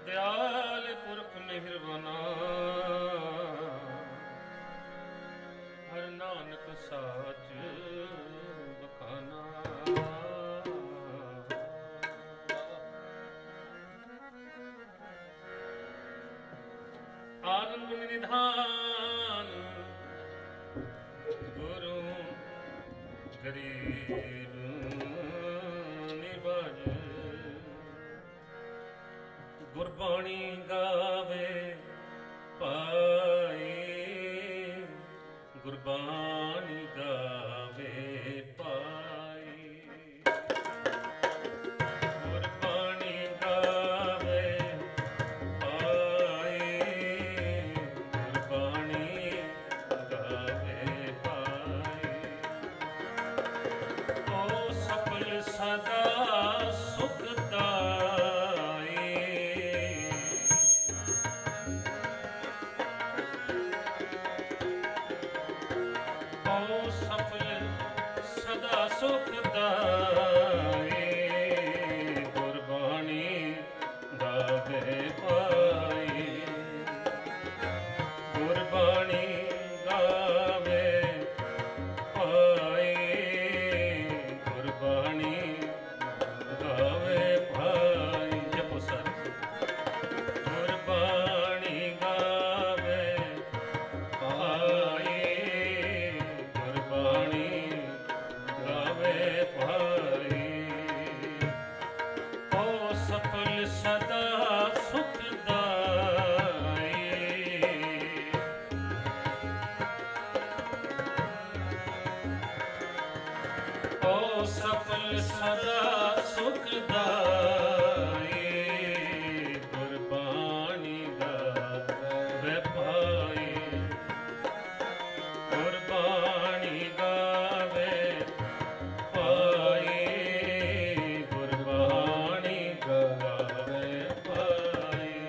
ਦਿਆਲ ਪੁਰਖ ਮਿਹਰਬਾਨਾ, ਹਰ ਨਾਨਕ ਸਾਚ ਬਖਾਨਾ। ਆਨੰਦ ਨਿਧਾਨ ਗੁਰੂ ਗਰੀਬ ਨਿਵਾਜ, ਗੁਰਬਾਣੀ ਗਾਵੇ ਪਾਈ, ਗੁਰਬਾਣੀ ਗਾਵੇ ਪਾਈ, ਗੁਰਬਾਣੀ ਗਾਵੇ ਪਾਈ, ਗੁਰਬਾਣੀ ਗਾਵੇ ਪਾਈ। ਓ ਸਫਲ ਸਦਾ ਸੁਖ ਸੁਖ ਦਾਏ, ਗੁਰਬਾਣੀ ਗਾਵੇ ਪਾਈ, ਗੁਰਬਾਣੀ ਗਾਵੇ ਪਾਈ, ਗੁਰਬਾਣੀ ਗਾਵੇ ਪਾਈ। ਜਪੋ ਸਰ ਗੁਰਬਾਣੀ ਗਾਵੇ ਪਾਈ, ਗੁਰਬਾਣੀ ਗਾਵੇ ਪਾਈ। ਓ ਸਫਲ ਸਦਾ ਸੁਖ ਦਾਈ, ਓ ਸਫਲ ਸਦਾ ਸੁਖ ਦਾਈ, ਗੁਰਬਾਣੀ ਗਾਵੇ ਪਾਈ, ਗੁਰਬਾਣੀ ਗਾਵੇ ਪਾਈ, ਗੁਰਬਾਣੀ ਗਾਵੇ ਪਾਈ,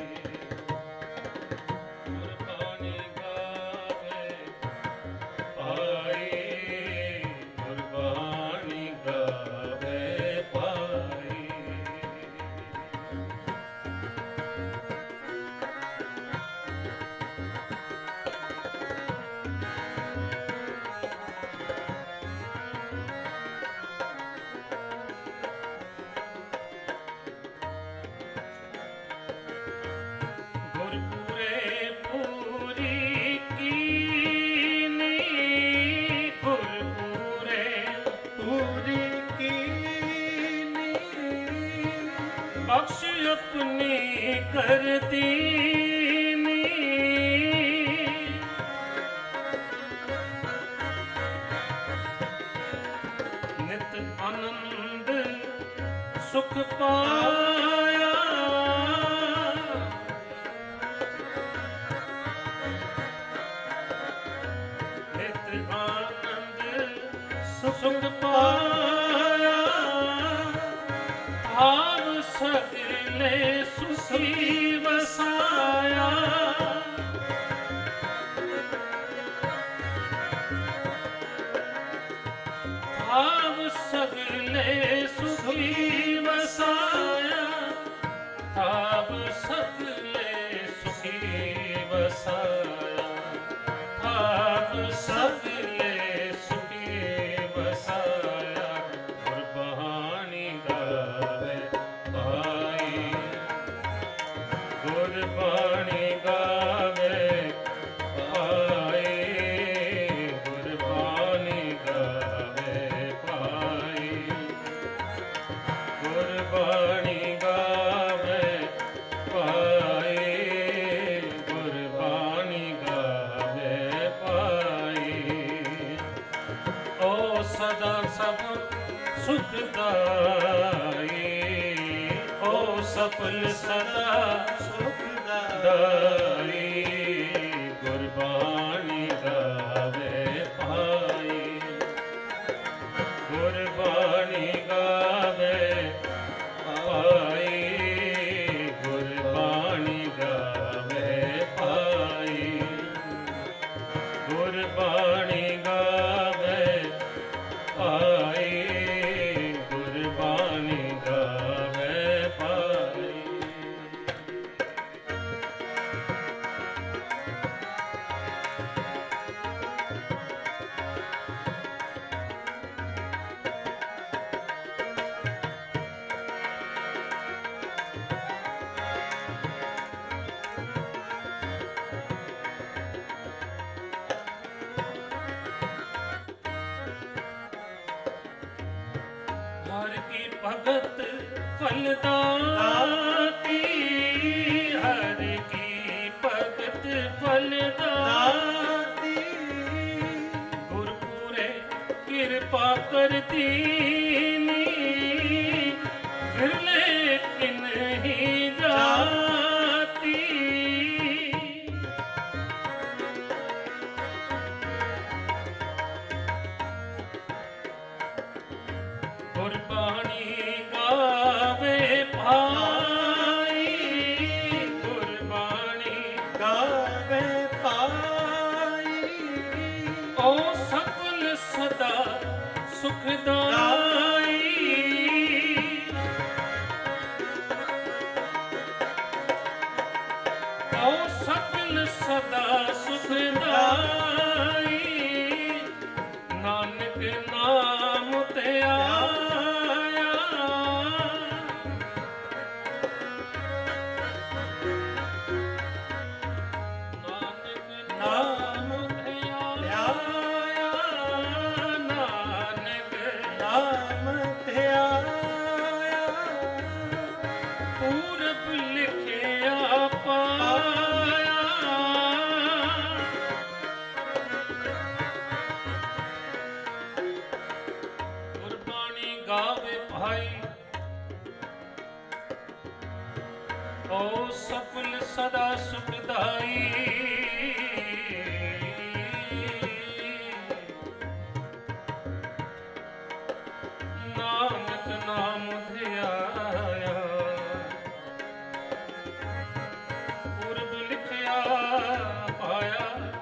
ਗੁਰਬਾਣੀ ਗਾਵੇ ਪਾਈ, ਗੁਰਬਾਣੀ ਗਾਵੇ ਪਾਈ। ਗੁਰਪੂਰੇ ਪੂਰੀ ਕੀਨੀ, ਗੁਰਪੂਰੇ ਪੂਰੀ ਕੀਨੀ, ਬਖਸ਼ ਆਪਣੀ ਕਰਦੀ ਨੀ, ਨਿਤ ਆਨੰਦ ਸੁਖ ਪਾਇਆ, ਨਿਤ ਆਨੰਦ ਸੁਖ ਪਾਇਆ, ਆਪ ਸਗਲੇ ਸੁਖੀ ਵਸਾਇਆ, ਆਪ ਸਗਲੇ ਸੁਖੀ ਵਸਾਇਆ, ਆਪ ਸਗਲੇ ਸੁਖੀ ਵਸਾਇਆ, ਆਪ ਸਗਲੇ ਸੁਖੀ ਵਸਾਇਆ, ਗੁਰਬਾਣੀ ਗਾਵੇ ਪਾਈ, ਗੁਰਬਾਣੀ ਗਾਵੇ ਪਾਈ, ਗੁਰਬਾਣੀ ਗਾਵੇ ਪਾਈ, ਗੁਰਬਾਣੀ ਗਾਵੇ ਪਾਈ, ਗੁਰਬਾਣੀ ਗਾਵੇ ਪਾਈ। ਓ ਸਦਾ ਸਭ ਸੁਖ ਦਾਈ, ਓ ਸਫਲ ਸਦਾ ਸੁਖ ਦਾਈ, ਗੁਰਬਾਣੀ ਗਾਵੇ ਪਾਈ, ਗੁਰਬਾਣੀ ਗਾਵੇ ਪਾਈ, ਗੁਰਬਾਣੀ ਗਾਵੇ ਪਾਈ, ਗੁਰਬਾਣੀ ਗਾਵੇ ਪਾਈ, ਗੁਰਬਾਣੀ ਗਾਵੇ ਪਾਈ। ਭਗਤ ਫਲਦਾਤੀ, ਹਰ ਕੀ ਭਗਤ ਫਲਦਾਤੀ, ਗੁਰਪੂਰੇ ਕਿਰਪਾ ਕਰਦੀ ਨੀ, ਵਿਰਲੇ ਕਿਨਹੀ ਜਾਤੀ। ਗੁਰਬਾਣੀ ਗਾਵੇ ਭਾਈ, ਗੁਰਬਾਣੀ ਗਾਵੇ ਭਾਈ, ਓ ਸਫਲ ਸਦਾ ਸੁਖਦਾਈ। ਓ ਸਫਲ ਸਦਾ ਸੁਖਦਾਈ, ਨਾਨਕ ਨਾਮ ਤੇ ਆਇਆ। ਨਾਨਕ ਨਾਮ ਤੇ ਆਇਆ, ਨਾਨਕ ਨਾਮ ਤੇ ਆਇਆ, ਪੂਰਬ ਲਿਖਿਆ ਪਾਇਆ। ਗੁਰਬਾਣੀ ਗਾਵੇ ਭਾਈ, ਓ ਸਫਲ ਸਦਾ ਸੁਖਦਾਈ। ਨਾਨਕ ਨਾਮ ਧਿਆਇਆ, ਪੁਰਬ ਲਿਖਿਆ ਪਾਇਆ।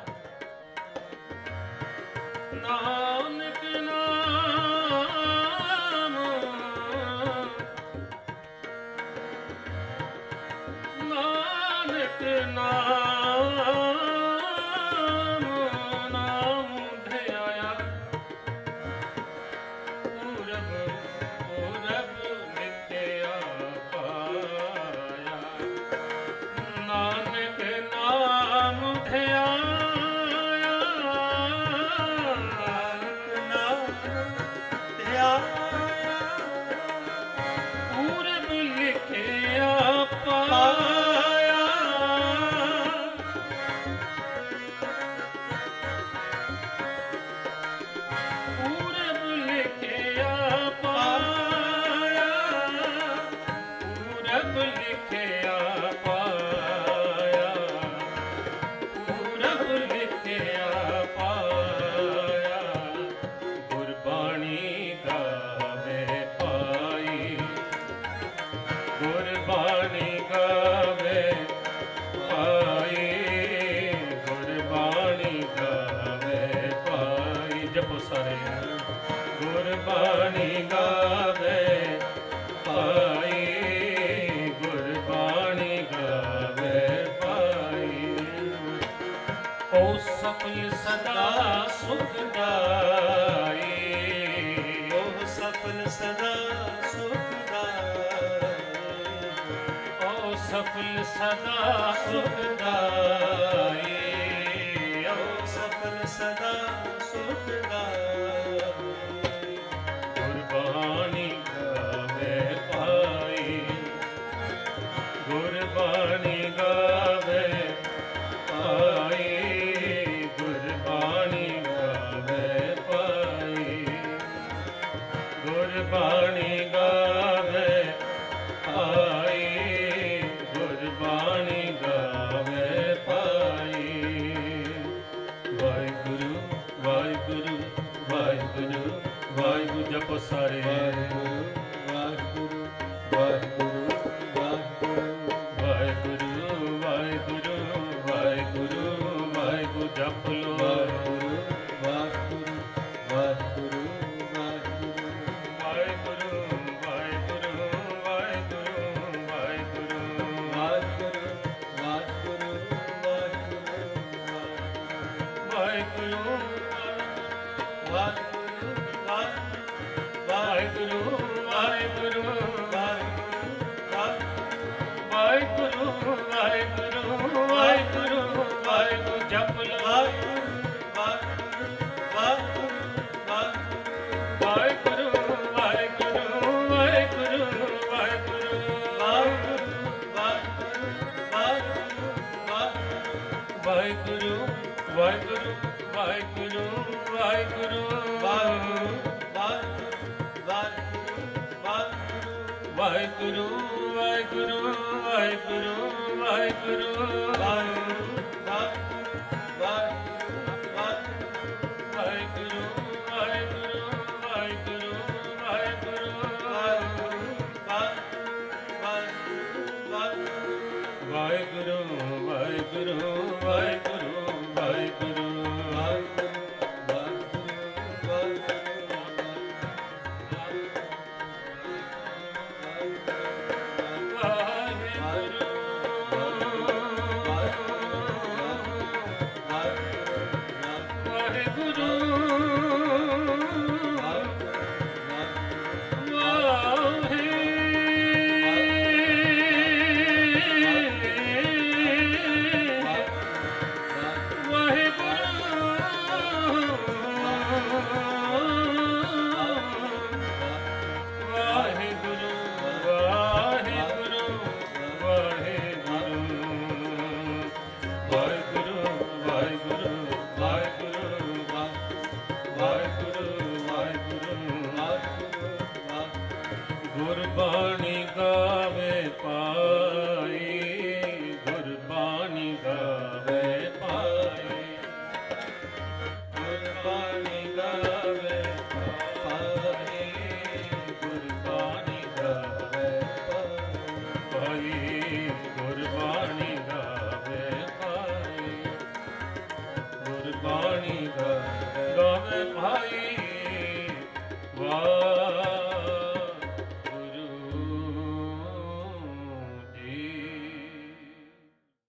ਨਾਨਕ ਨਾਮ, ਨਾਨਕ ਨਾਮ, ਨਾਮ ਧਿਆਇਆ। ਪੁਰਬ ਪੁਰਬ ਲਿਖਿਆ ਪਾਇਆ। ਨਾਨਕ ਨਾਮ ਧਿਆਇਆ, ਨਾਨਕ ਨਾਮ ਤੇ ਆਇਆ, ਪੁਰਬ ਲਿਖਿਆ ਪਾਇਆ। ਪੁਰਬ ਲਿਖਿਆ ਪਾਇਆ, ਪੁਰਬ ਲਿਖਿਆ ਪਾਇਆ, ਪੁਰਬ ਲਿਖਿਆ ਪਾਇਆ। ਗੁਰਬਾਣੀ ਗਾਵੇ ਭਾਈ, ਗੁਰਬਾਣੀ ਗਾਵੇ ਭਾਈ, ਗੁਰਬਾਣੀ ਗਾਵੇ ਭਾਈ। ਜਪੋ ਸਾਰੇ, ਗੁਰਬਾਣੀ ਗਾਵੇ ਭਾਈ, ਗੁਰਬਾਣੀ ਗਾਵੇ ਭਾਈ। ਓ ਸਫਲ ਸਦਾ ਸੁਖਦਾਈ, ਉਹ ਸਫਲ ਸਦਾ ਸੁਖਦਾਈ, ਓ ਸਫਲ ਸਦਾ ਸੁਖਦਾਈ, ਓ ਉਹ ਸਫਲ ਸਦਾ ਸੁਖਦਾਈ। ਗੁਰਬਾਣੀ ਗਾਵੇ ਭਾਈ, ਗੁਰਬਾਣੀ ਗਾਵੇ ਭਾਈ, ਗੁਰਬਾਣੀ ਗਾਵੇ ਭਾਈ, ਗੁਰਬਾਣੀ ਗਾਵੇ ਭਾਈ, ਗੁਰਬਾਣੀ ਗਾਵੇ ਭਾਈ। ਵਾਹਿਗੁਰੂ ਵਾਹਿਗੁਰੂ ਵਾਹਿਗੁਰੂ ਵਾਹਿਗੁਰੂ। ਜਪੋ ਸਾਰੇ, ਵਾਹਿਗੁਰੂ ਵਾਹਿਗੁਰੂ ਵਾਹਿਗੁਰੂ ਵਾਹਿਗੁਰੂ, ਵਾਹਿਗੁਰੂ ਵਾਹਿਗੁਰੂ ਵਾਹਿਗੁਰੂ ਵਾਹਿਗੁਰੂ। ਜਪ ਲੋ ਵਾਹਿਗੁਰੂ ਵਾਹਿਗੁਰੂ ਵਾਹਿਗੁਰੂ ਵਾਹਿਗੁਰੂ, ਵਾਹਿਗੁਰੂ ਵਾਹਿਗੁਰੂ ਵਾਹਿਗੁਰੂ ਵਾਹਿਗੁਰੂ, ਵਾਹਿਗੁਰੂ ਵਾਹਿਗੁਰੂ ਵਾਹਿਗੁਰੂ ਵਾਹਿਗੁਰੂ ਵਾਹਿਗੁਰੂ ਵਾਹਿਗੁਰੂ ਵਾਹਿਗੁਰੂ ਵਾਹਿਗੁਰੂ ਵਾਹਿਗੁਰੂ ਵਾਹਿਗੁਰੂ। ਜਪ ਲੋ ਵਾਹਿਗੁਰੂ ਵਾਹਿਗੁਰੂ ਵਾਹਿਗੁਰੂ ਵਾਹਿਗੁਰੂ ਵਾਹਿਗੁਰੂ ਵਾਹਿਗੁਰੂ ਵਾਹਿਗੁਰੂ ਵਾਹਿਗੁਰੂ ਵਾਹਿਗੁਰੂ ਵਾਹਿਗੁਰੂ ਵਾਹਿਗੁਰੂ ਵਾਹਿਗੁਰੂ ਵਾਹਿਗੁਰੂ ਵਾਹਿਗੁਰੂ ਵਾਹਿਗੁਰੂ ਵਾਹਿਗੁਰੂ ਵਾਹਿਗੁਰੂ ਵਾਹਿਗੁਰੂ ਵਾਹਿਗੁਰੂ ਵਾਹਿਗੁਰੂ ਵਾਹਿਗੁਰੂ ਵਾਹਿਗੁਰੂ ਗੁਰਬਾਣੀ ਗਾਵੇ ਪਾਈ ਗੁਰਬਾਣੀ ਗਾਵੇ ਪਾਈ ਗੁਰਬਾਣੀ ਗਾਵੇ ਪਾਈ ਗੁਰਬਾਣੀ ਗਾਵੇ ਪਾਈ ਗੁਰਬਾਣੀ ਗਾਵੇ ਪਾਈ ਗੁਰਬਾਣੀ ਗਾਵੇ ਪਾਈ ਵਾਹਿਗੁਰੂ